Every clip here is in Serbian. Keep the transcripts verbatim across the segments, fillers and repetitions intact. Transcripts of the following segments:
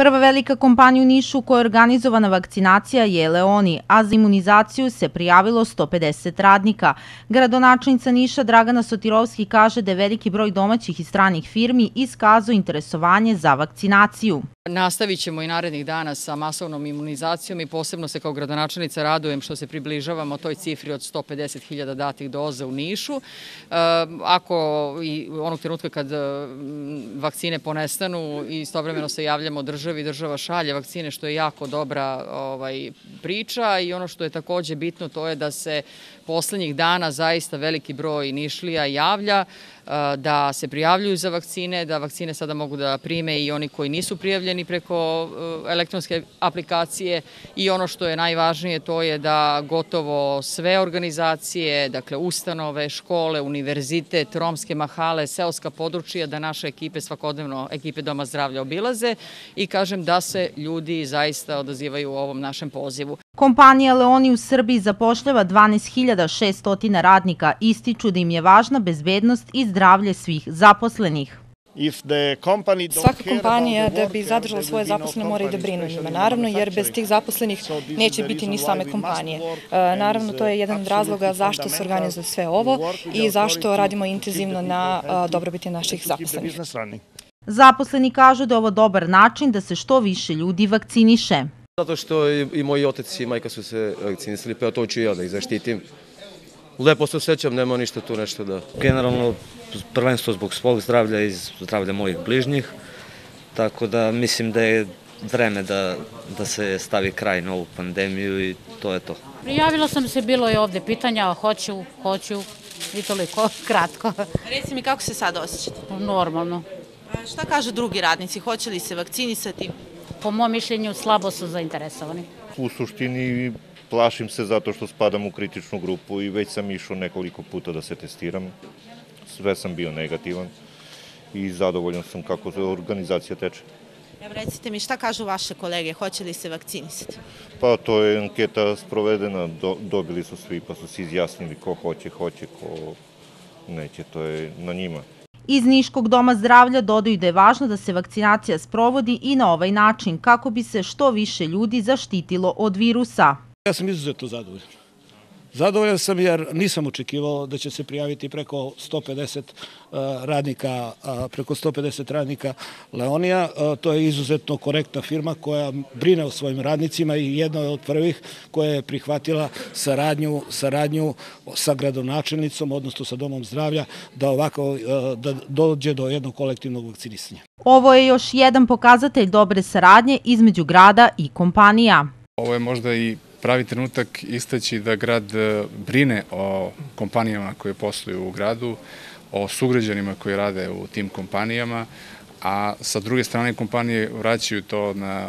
Prva velika kompanija u Nišu u kojoj je organizovana vakcinacija je Leoni, a za imunizaciju se prijavilo sto pedeset radnika. Gradonačelnica Niša Dragana Sotirovski kaže da je veliki broj domaćih i stranih firmi iskazao interesovanje za vakcinaciju. Nastavit ćemo i narednih dana sa masovnom imunizacijom i posebno se kao gradonačelnica radujem što se približavamo toj cifri od sto pedeset hiljada datih doza u Nišu. Ako i onog trenutka kad vakcine ponestanu i istovremeno se javljamo državi, država šalje vakcine, što je jako dobra priča, i ono što je takođe bitno to je da se poslednjih dana zaista veliki broj Nišlija javlja, da se prijavljuju za vakcine, da vakcine sada mogu da prime i oni koji nisu prijavljeni preko elektronske aplikacije, i ono što je najvažnije to je da gotovo sve organizacije, dakle ustanove, škole, univerzitet, romske mahale, seoska područja, da naše ekipe svakodnevno, ekipe Doma zdravlja obilaze i kažem da se ljudi zaista odazivaju u ovom našem pozivu. Kompanija Leoni u Srbiji zapošljava dvanaest hiljada šeststo radnika, ističu da im je važna bezbednost i zdravlje svih zaposlenih. Svaka kompanija da bi zadržala svoje zaposlene mora i da brinu njima, naravno, jer bez tih zaposlenih neće biti ni same kompanije. Naravno, to je jedan od razloga zašto se organizuje sve ovo i zašto radimo intenzivno na dobrobiti naših zaposlenih. Zaposleni kažu da je ovo dobar način da se što više ljudi vakciniše. Zato što i moji otac i majka su se vakcinisali, pa to ću i ja da ih zaštitim. Lepo se osjećam, nema ništa tu nešto da... Generalno, prvenstvo zbog svog zdravlja i zdravlja mojih bližnjih, tako da mislim da je vreme da se stavi kraj na ovu pandemiju i to je to. Prijavila sam se, bilo je ovde pitanja, hoću, hoću i toliko, kratko. Reci mi, kako se sad osjećate? Normalno. Šta kažu drugi radnici, hoće li se vakcinisati? Po mom mišljenju slabo su zainteresovani. U suštini plašim se zato što spadam u kritičnu grupu i već sam išao nekoliko puta da se testiram. Sve sam bio negativan i zadovoljan sam kako organizacija teče. Evo recite mi, šta kažu vaše kolege, hoće li se vakcinisati? Pa to je anketa sprovedena, dobili su svi pa su se izjasnili ko hoće, hoće, ko neće, to je na njima. Iz Niškog doma zdravlja dodaju da je važno da se vakcinacija sprovodi i na ovaj način, kako bi se što više ljudi zaštitilo od virusa. Ja sam izuzetno zadovoljan. Zadovoljan sam jer nisam očekivao da će se prijaviti preko sto pedeset radnika, preko sto pedeset radnika Leonija. To je izuzetno korektna firma koja brine o svojim radnicima i jedna od prvih koja je prihvatila saradnju, saradnju sa gradonačelnicom, odnosno sa Domom zdravlja, da ovako da dođe do jednog kolektivnog vakcinisanja. Ovo je još jedan pokazatelj dobre saradnje između grada i kompanija. Ovo je možda i pravi trenutak istaći da grad brine o kompanijama koje posluju u gradu, o sugrađanima koji rade u tim kompanijama, a sa druge strane kompanije vraćaju to na,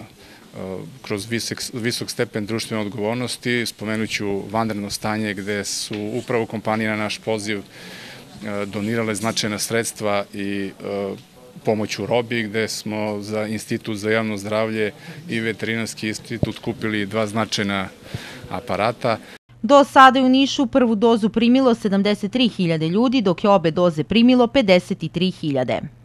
kroz visok stepen društvene odgovornosti. Spomenuću vanredno stanje gde su upravo kompanije na naš poziv donirale značajna sredstva i pomoć u robi, gde smo za Institut za javno zdravlje i Veterinarski institut kupili dva značajna aparata. Do sada je u Nišu prvu dozu primilo sedamdeset tri hiljade ljudi, dok je obe doze primilo pedeset tri hiljade.